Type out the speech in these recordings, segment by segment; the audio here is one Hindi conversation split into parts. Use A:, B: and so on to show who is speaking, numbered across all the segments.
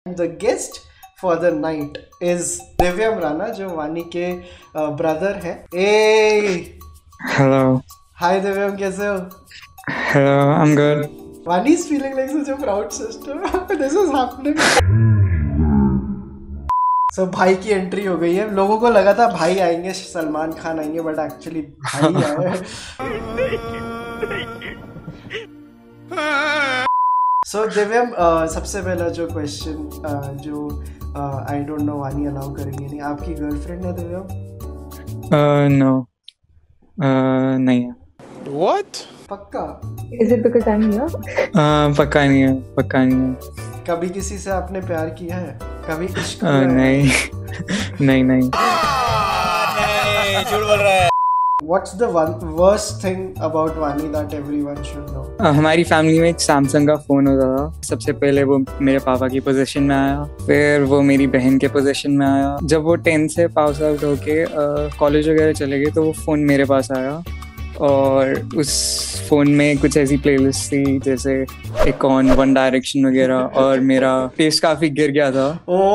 A: The guest for the night is दिव्यम राणा, जो वानी के ब्रदर है।
B: Hello.
A: Hi दिव्यम, कैसे हो?
B: Hello, I'm good.
A: Vani is feeling like such a proud sister. This is happening. So भाई की एंट्री हो गई है। लोगों को लगा था भाई आएंगे, सलमान खान आएंगे, बट एक्चुअली भाई आए। So दिव्यम, सबसे पहला जो क्वेश्चन जो I don't know Vani allow करेंगे नहीं, आपकी गर्लफ्रेंड है दिव्यम?
B: No. नहीं है।
C: What?
A: पक्का?
D: Is it because I'm here?
B: पक्का नहीं है।
A: कभी किसी से आपने प्यार किया है? कभी इश्क?
B: नहीं।
C: झूठ बोल रहा है।
A: What's the one worst thing about Vani that everyone should know?
B: हमारी फैमिली में एक सैमसंग का फोन होता था। सबसे पहले वो मेरे पापा की पोजीशन में आया, फिर वो मेरी बहन के पोजीशन में आया। जब वो 10th से पास आउट होके कॉलेज वगैरह चले गए तो वो फोन मेरे पास आया, और उस फोन में कुछ ऐसी प्लेलिस्ट थी जैसे एकॉन, वन डायरेक्शन वगैरह, और मेरा टेस्ट काफी गिर गया था।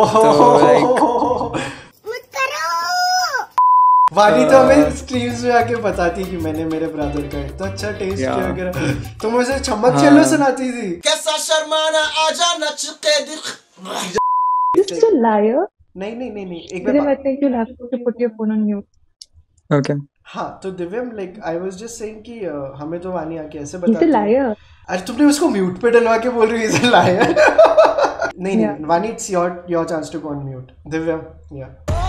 A: वानी तो हमें स्ट्रीम्स में आके बताती कि मैंने मेरे ब्रदर का तो अच्छा टेस्ट किया वगैरह। तुम उसे चम्मच चलो सुनाती थी। कैसा शर्माना आजा नच के दिल।
D: Just a liar.
A: नहीं एक
D: बार I think you'll have to put your phone on mute.
B: Okay.
A: हाँ, तो Divyam, like I was just saying कि हमें तो वानी आके ऐसे बताती है।
D: He's a liar.
A: अरे तुमने उसको म्यूट पे डलवा के बोल रही है इज अ लायर। नहीं Vani, it's your chance to go on mute. Divyam, yeah.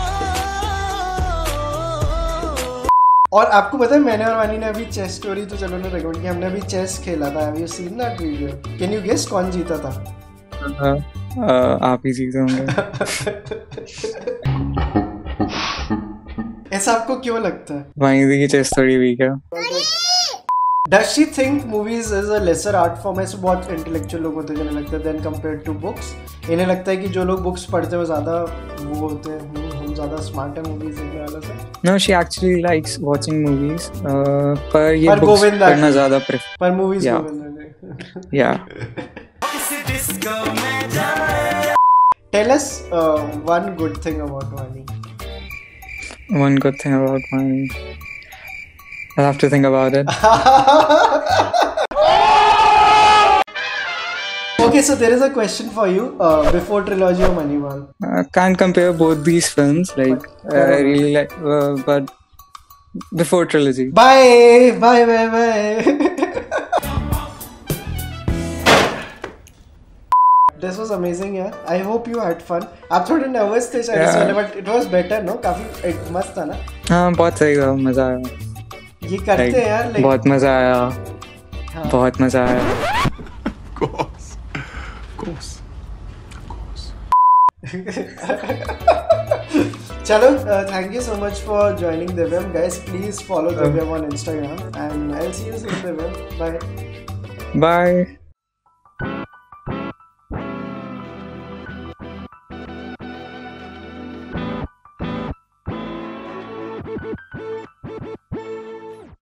A: और आपको पता है मैंने और वानी ने अभी चेस स्टोरी तो चलो ने रेकमेंड किया, हमने अभी चेस खेला था। Have you seen that video? Can you guess कौन जीता था?
B: आप ही जीते होंगे।
A: ऐसा आपको क्यों लगता है?
B: वानी की चेस थोड़ी वीक है।
A: Does she think movies is a lesser art form? ऐसे बहुत इंटेलेक्चुअल लोग होते हैं जिन्हें लगता है देन कंपेयर्ड टू बुक्स। इन्हें लगता है कि जो लोग बुक्स पढ़ते हैं वो ज़्यादा वो होते हैं, हम ज़्यादा स्मार्ट है मूवीज देखने वाले से।
B: No, she actually likes watching movies. पर ये बुक्स पढ़ना ज़्यादा प्रेफर।
A: पर movies
B: Yeah.
A: Tell us one good thing about Vani.
B: One good thing about Vani. I'll have to think about it.
A: Okay, so there is a question for you. Before trilogy or Moneyball?
B: Can't compare both these films. Like I really like, but before trilogy.
A: Bye. This was amazing, yeah. I hope you had fun. आप थोड़े nervous थे शायद इसमें, but it was better, no? काफी मस्त था ना?
B: हाँ, बहुत सही था, मजा आया।
A: ये करते हैं यार,
B: बहुत मजा आया। बहुत मजा आया।
C: Course.
A: चलो, thank you so much for joining Divyam, guys. Please follow Divyam on Instagram, and I'll see you soon, Divyam. Bye.
B: Bye.